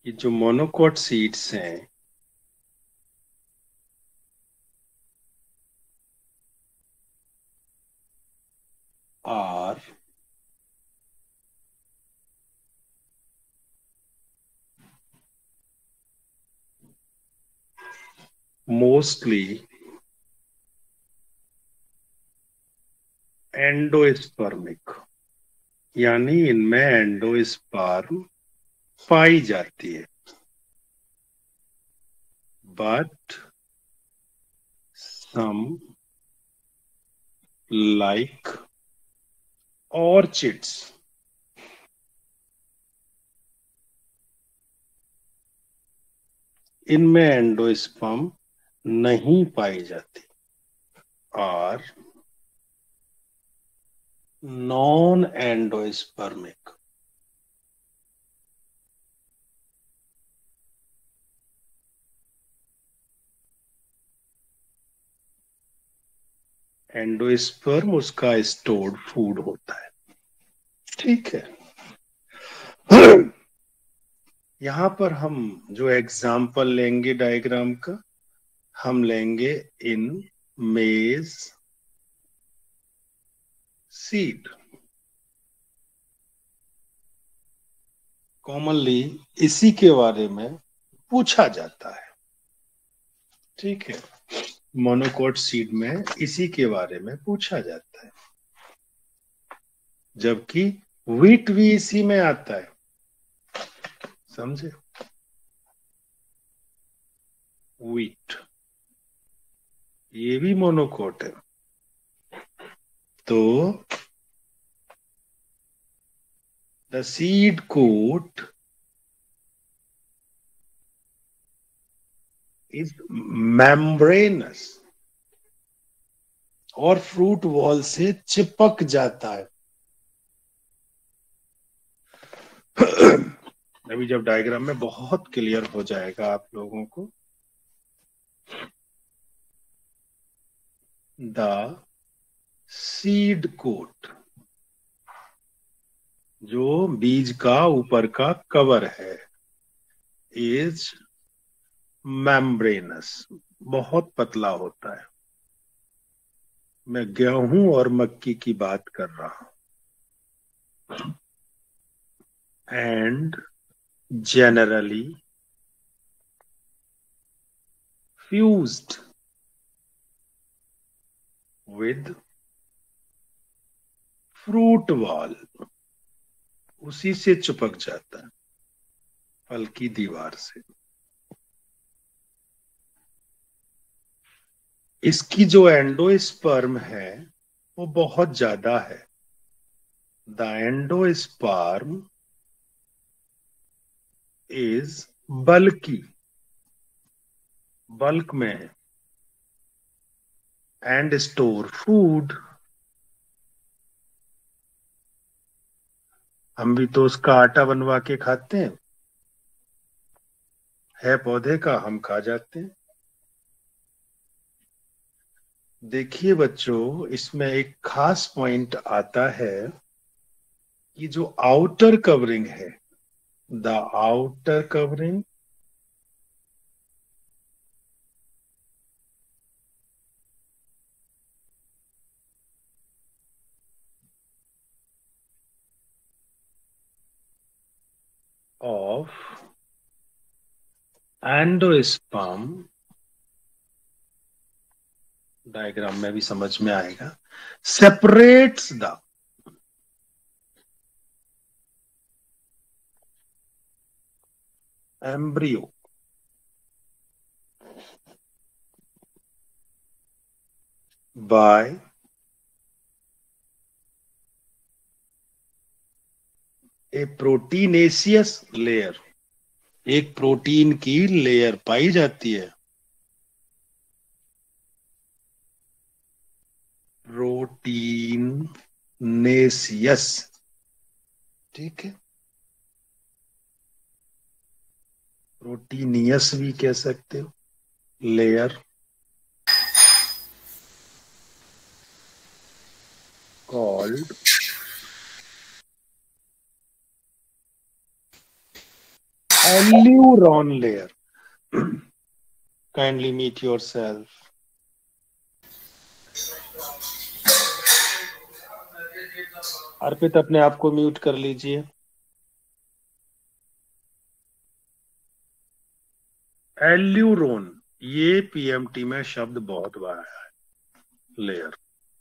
ये जो monocot seeds हैं आर मोस्टली एंडोस्पर्मिक, यानी इनमें एंडोस्पर्म पाई जाती है, बट सम लाइक ऑर्चिड्स इनमें एंडोस्पर्म नहीं पाई जाती और नॉन एंडोस्पर्मिक। एंडोस्पर्म उसका स्टोर्ड फूड होता है। ठीक है। यहां पर हम जो एग्जाम्पल लेंगे डायग्राम का, हम लेंगे इन मेज सीड। कॉमनली इसी के बारे में पूछा जाता है। ठीक है, मोनोकोट सीड में इसी के बारे में पूछा जाता है, जबकि व्हीट भी इसी में आता है। समझे? व्हीट ये भी मोनोकोट है। तो the seed coat is membranous और फ्रूट वॉल से चिपक जाता है। अभी जब डायग्राम में बहुत क्लियर हो जाएगा आप लोगों को। द सीड कोट, जो बीज का ऊपर का कवर है, इज मेम्ब्रेनस, बहुत पतला होता है। मैं गेहूं और मक्की की बात कर रहा हूं। And generally fused with fruit wall, उसी से चिपक जाता है, फल की दीवार से। इसकी जो एंडोस्पर्म है वो बहुत ज्यादा है। The endosperm is bulky, bulk में है, एंड स्टोर फूड। हम भी तो उसका आटा बनवा के खाते हैं, है पौधे का, हम खा जाते हैं। देखिए बच्चों, इसमें एक खास पॉइंट आता है कि जो आउटर कवरिंग है, the outer covering of endosperm, diagram में भी समझ में आएगा, separates the embryo by a proteinaceous layer, एक प्रोटीन की लेयर पाई जाती है। प्रोटीनेशियस, ठीक है, प्रोटीनियस भी कह सकते हो, layer called Alluron layer. Kindly meet yourself. अर्पित अपने आप को म्यूट कर लीजिए. एल्यूरोन, ये पीएमटी में शब्द बहुत बार आया है. लेयर,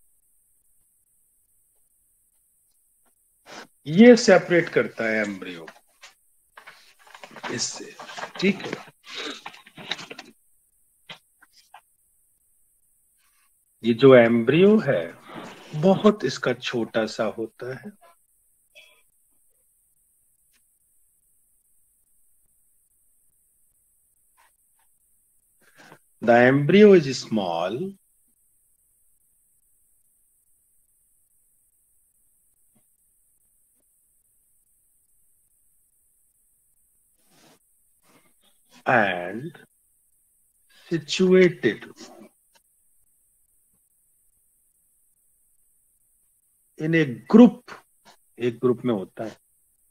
ये सेपरेट करता है एम्ब्रियो इससे. ठीक है. ये जो एम्ब्रियो है बहुत इसका छोटा सा होता है. The embryo is small and situated in a group. एक ग्रुप में होता है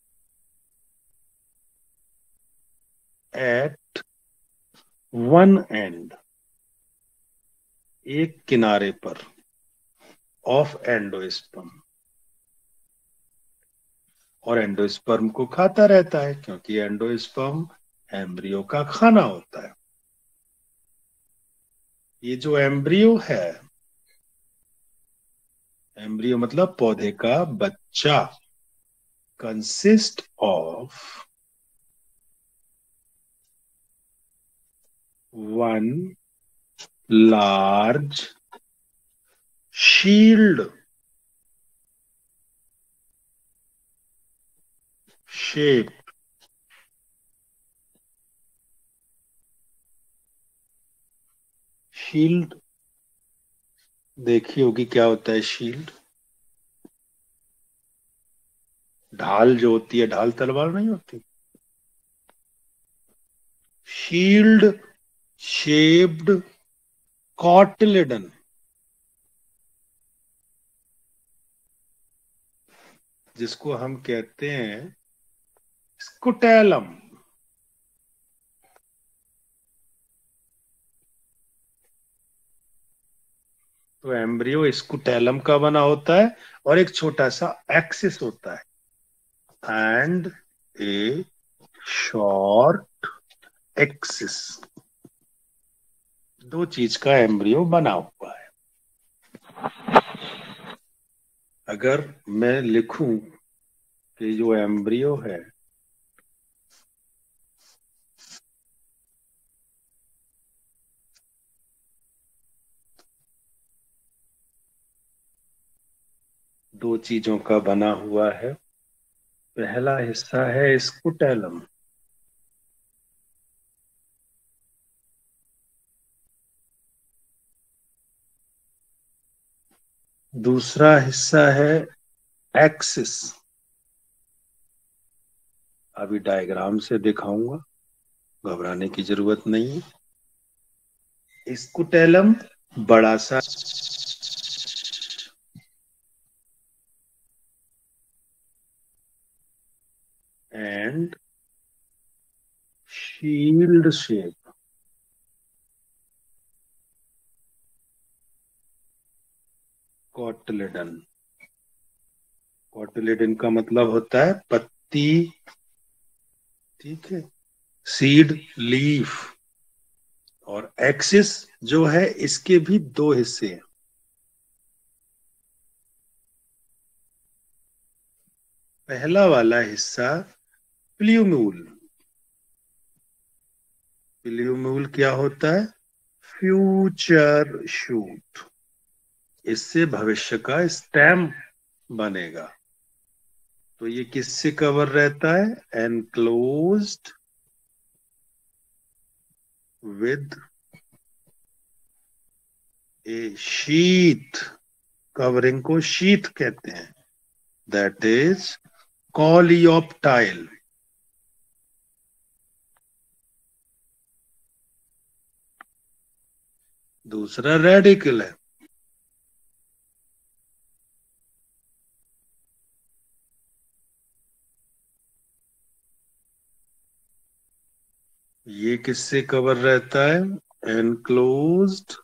at one end, एक किनारे पर, of एंडोस्पर्म. और एंडोस्पर्म को खाता रहता है क्योंकि एंडोस्पर्म एम्ब्रियो का खाना होता है. ये जो एम्ब्रियो है, एम्ब्रियो मतलब पौधे का बच्चा, consist of one large shield shape. Shield देखी होगी, क्या होता है शील्ड? ढाल जो होती है, ढाल तलवार नहीं होती. शील्ड शेप्ड कॉटिलेडन, जिसको हम कहते हैं स्कुटेलम. तो एम्ब्रियो स्कुटेलम का बना होता है और एक छोटा सा एक्सिस होता है एंड ए शॉर्ट एक्सिस. दो चीज का एम्ब्रियो बना हुआ है. अगर मैं लिखूं कि जो एम्ब्रियो है दो चीजों का बना हुआ है. पहला हिस्सा है स्कुटेलम, दूसरा हिस्सा है एक्सिस. अभी डायग्राम से दिखाऊंगा, घबराने की जरूरत नहीं है. स्कुटेलम बड़ा सा and shield shape, cotyledon. Cotyledon का मतलब होता है पत्ती. ठीक है. Seed, leaf. और एक्सिस जो है इसके भी दो हिस्से हैं. पहला वाला हिस्सा प्ल्यूम्यूल. प्ल्यूम्यूल क्या होता है? Future shoot. इससे भविष्य का स्टेम बनेगा. तो ये किससे कवर रहता है? Enclosed with a sheath. Covering को शीथ कहते हैं. That is coleoptile. दूसरा रेडिकल है. ये किससे कवर रहता है? Enclosed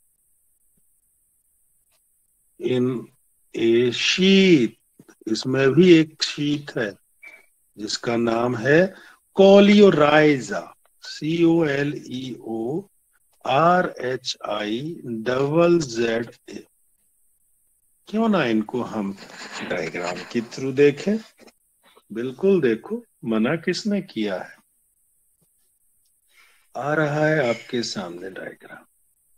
in a sheet. इसमें भी एक शीट है जिसका नाम है कोलियोराइजा। COLEORHI क्यों ना इनको हम डायग्राम के थ्रू देखें? बिल्कुल देखो, मना किसने किया है। आ रहा है आपके सामने डायग्राम।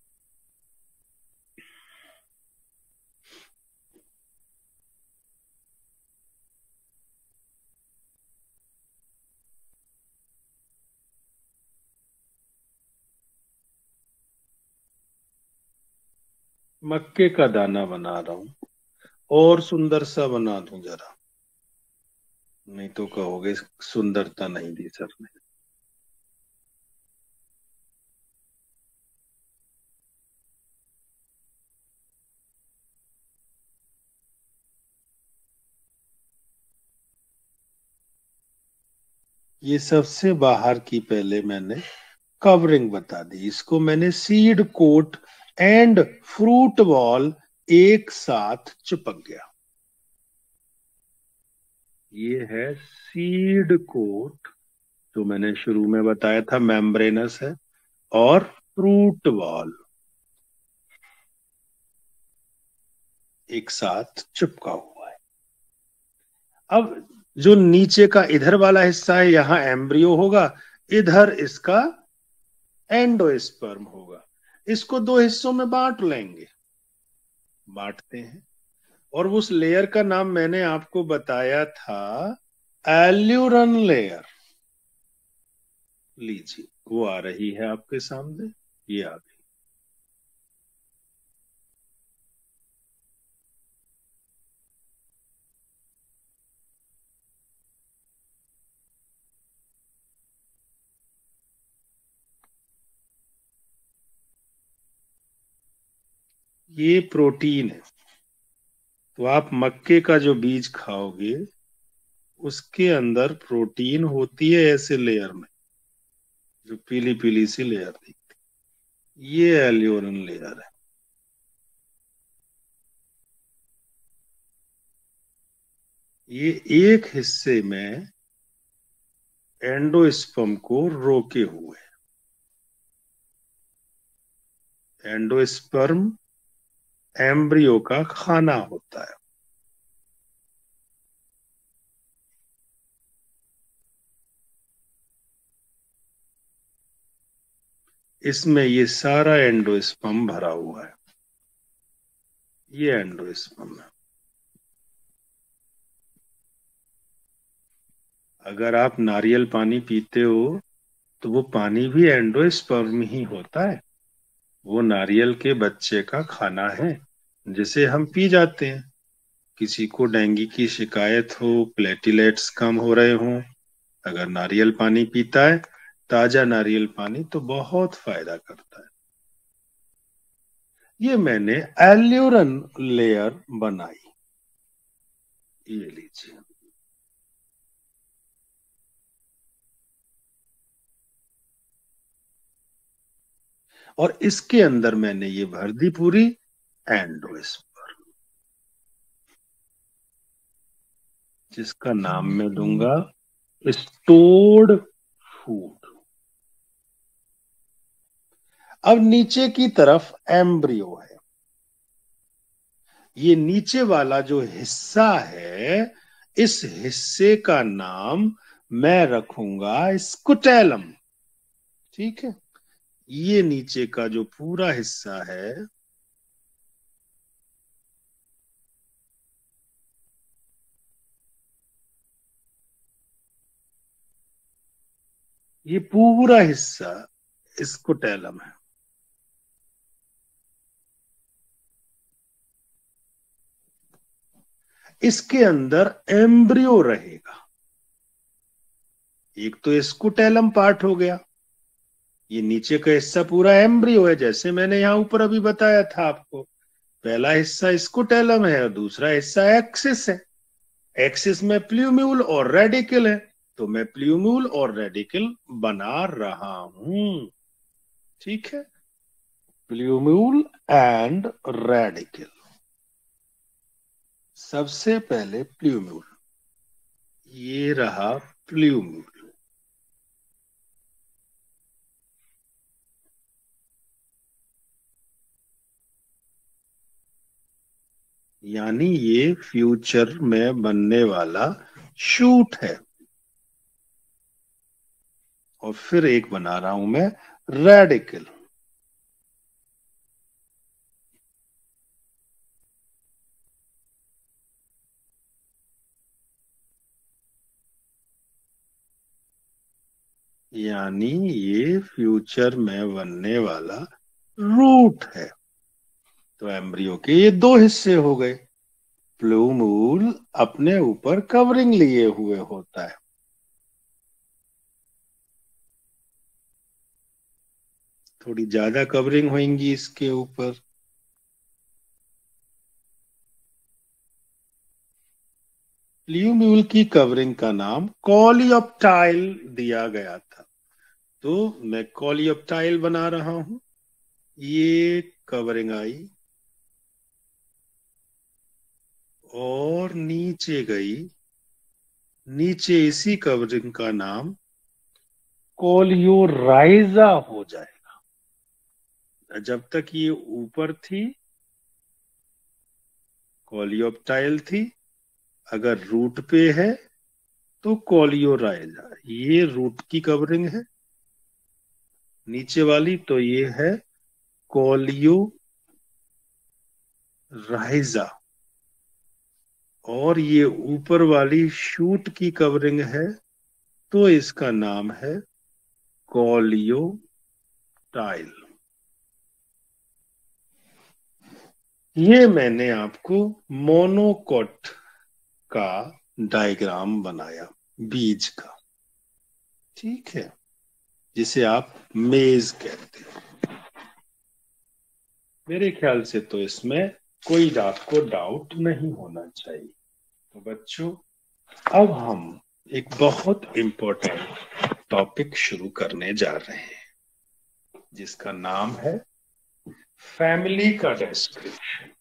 मक्के का दाना बना रहा हूं, और सुंदर सा बना दूं जरा, नहीं तो कहोगे सुंदरता नहीं दी सर ने। ये सबसे बाहर की पहले मैंने कवरिंग बता दी, इसको मैंने seed coat and fruit wall एक साथ चिपक गया। ये है सीड कोट, जो मैंने शुरू में बताया था मेम्ब्रेनस है, और फ्रूट बॉल एक साथ चिपका हुआ है। अब जो नीचे का इधर वाला हिस्सा है, यहां एम्ब्रियो होगा, इधर इसका एंडोस्पर्म होगा। इसको दो हिस्सों में बांट लेंगे, बांटते हैं। और उस लेयर का नाम मैंने आपको बताया था एल्यूरन लेयर। लीजिए, वो आ रही है आपके सामने, ये आ गई। ये प्रोटीन है। तो आप मक्के का जो बीज खाओगे, उसके अंदर प्रोटीन होती है ऐसे लेयर में, जो पीली पीली सी लेयर दिखती, ये एल्यूरन लेयर है। ये एक हिस्से में एंडोस्पर्म को रोके हुए। एंडोस्पर्म एम्ब्रियो का खाना होता है। इसमें ये सारा एंडोस्पर्म भरा हुआ है। ये एंडोस्पर्म है। अगर आप नारियल पानी पीते हो, तो वो पानी भी एंडोस्पर्म ही होता है। वो नारियल के बच्चे का खाना है, जिसे हम पी जाते हैं। किसी को डेंगू की शिकायत हो, प्लेटलेट्स कम हो रहे हों, अगर नारियल पानी पीता है, ताजा नारियल पानी, तो बहुत फायदा करता है। ये मैंने एल्यूरन लेयर बनाई, ये लीजिए। और इसके अंदर मैंने ये भर दी पूरी एंडोस्पर्म, जिसका नाम मैं दूंगा स्टोर्ड फूड। अब नीचे की तरफ एम्ब्रियो है। ये नीचे वाला जो हिस्सा है, इस हिस्से का नाम मैं रखूंगा स्कुटेलम। ठीक है, ये नीचे का जो पूरा हिस्सा है, ये पूरा हिस्सा स्कुटेलम है। इसके अंदर एम्ब्रियो रहेगा। एक तो स्कुटेलम पार्ट हो गया, ये नीचे का हिस्सा पूरा एम्ब्रियो है, जैसे मैंने यहां ऊपर अभी बताया था आपको। पहला हिस्सा स्कुटेलम है और दूसरा हिस्सा एक्सिस है। एक्सिस में प्ल्यूम्यूल और रेडिकल है। तो मैं प्ल्यूम्यूल और रेडिकल बना रहा हूं। ठीक है, प्ल्यूम्यूल एंड रेडिकल। सबसे पहले प्ल्यूम्यूल, ये रहा प्ल्यूम्यूल। यानी ये फ्यूचर में बनने वाला शूट है। और फिर एक बना रहा हूं मैं रेडिकल। यानी ये फ्यूचर में बनने वाला रूट है। तो एम्ब्रियो के ये दो हिस्से हो गए। प्लूमूल अपने ऊपर कवरिंग लिए हुए होता है। थोड़ी ज्यादा कवरिंग होंगी इसके ऊपर। प्लूम्यूल की कवरिंग का नाम कॉलियोप्टाइल दिया गया था। तो मैं कॉलियोप्टाइल बना रहा हूं। ये कवरिंग आई और नीचे गई। नीचे इसी कवरिंग का नाम कोलियोराइजा हो जाएगा। जब तक ये ऊपर थी कोलियोप्टाइल थी, अगर रूट पे है तो कोलियोराइजा। ये रूट की कवरिंग है नीचे वाली, तो ये है कोलियोराइजा। और ये ऊपर वाली शूट की कवरिंग है, तो इसका नाम है कोलियोटाइल। ये मैंने आपको मोनोकोट का डायग्राम बनाया बीज का। ठीक है, जिसे आप मेज कहते हैं। मेरे ख्याल से तो इसमें कोई आपको डाउट नहीं होना चाहिए। तो बच्चों, अब हम एक बहुत इंपॉर्टेंट टॉपिक शुरू करने जा रहे हैं, जिसका नाम है फैमिली का डिस्क्रिप्शन।